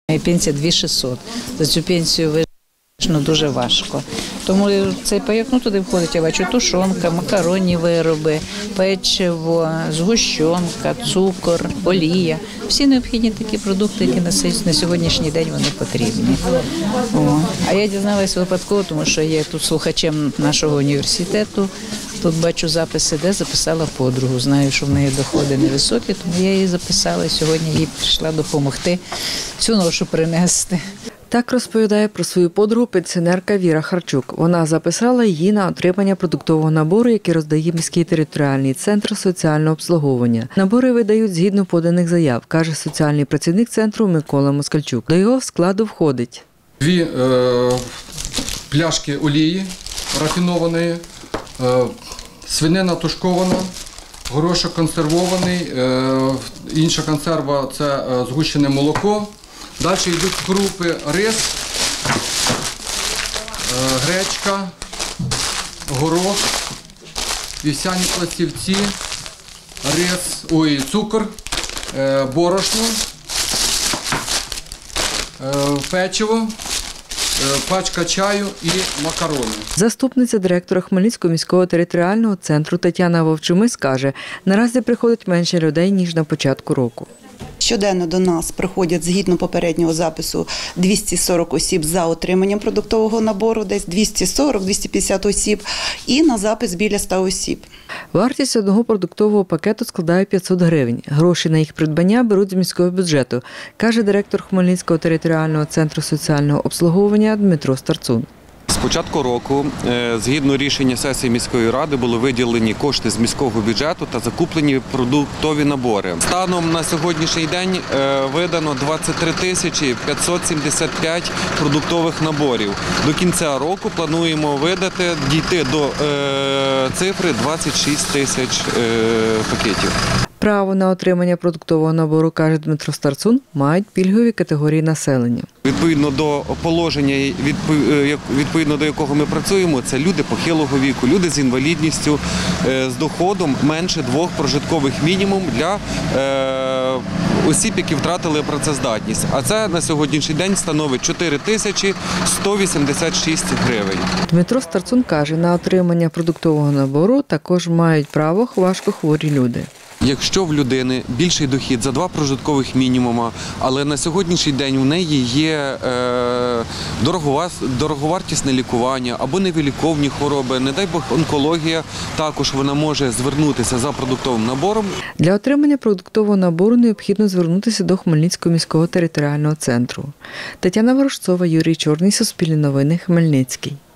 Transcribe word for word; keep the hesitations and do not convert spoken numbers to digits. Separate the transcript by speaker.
Speaker 1: Пенсія дві тисячі шістсот. За цю пенсію вижити дуже важко. Тому цей пайок, ну туди входить, я бачу, тушонка, макаронні вироби, печиво, згущенка, цукор, олія. Всі необхідні такі продукти, які на сьогоднішній день вони потрібні. О. А я дізналася випадково, тому що я тут слухачем нашого університету. Тут бачу записи, де записала подругу. Знаю, що в неї доходи невисокі, тому я її записала і сьогодні їй прийшла допомогти цю ношу принести.
Speaker 2: Так розповідає про свою подругу пенсіонерка Віра Харчук. Вона записала її на отримання продуктового набору, який роздає міський територіальний центр соціального обслуговування. Набори видають згідно поданих заяв, каже соціальний працівник центру Микола Москальчук. До його складу входить
Speaker 3: дві е, пляшки олії рафінованої, е, свинина тушкована, горошок консервований, е, інша консерва – це е, згущене молоко. Далі йдуть крупи, рис, гречка, горох, вівсяні пластівці, рис, ой, цукор, борошно, печиво, пачка чаю і макарони.
Speaker 2: Заступниця директора Хмельницького міського територіального центру Тетяна Вовчимис каже, наразі приходить менше людей, ніж на початку року.
Speaker 4: Щоденно до нас приходять згідно попереднього запису двісті сорок осіб за отриманням продуктового набору, десь двісті сорок - двісті п'ятдесят осіб, і на запис біля ста осіб.
Speaker 2: Вартість одного продуктового пакету складає п'ятсот гривень. Гроші на їх придбання беруть з міського бюджету, каже директор Хмельницького територіального центру соціального обслуговування Дмитро Старцун.
Speaker 5: З початку року, згідно рішення сесії міської ради, були виділені кошти з міського бюджету та закуплені продуктові набори. Станом на сьогоднішній день видано двадцять три тисячі п'ятсот сімдесят п'ять продуктових наборів. До кінця року плануємо видати, дійти до цифри двадцять шість тисяч пакетів.
Speaker 2: Право на отримання продуктового набору, каже Дмитро Старцун, мають пільгові категорії населення.
Speaker 5: Відповідно до положення, відповідно до якого ми працюємо, це люди похилого віку, люди з інвалідністю, з доходом менше двох прожиткових мінімум для осіб, які втратили працездатність. А це на сьогоднішній день становить чотири тисячі сто вісімдесят шість гривень.
Speaker 2: Дмитро Старцун каже, на отримання продуктового набору також мають право важкохворі люди.
Speaker 5: Якщо в людини більший дохід за два прожиткових мінімума, але на сьогоднішній день у неї є е, дороговартісне лікування або невиліковні хвороби, не дай Бог онкологія, також вона може звернутися за продуктовим набором.
Speaker 2: Для отримання продуктового набору необхідно звернутися до Хмельницького міського територіального центру. Тетяна Ворожцова, Юрій Чорний, Суспільне новини, Хмельницький.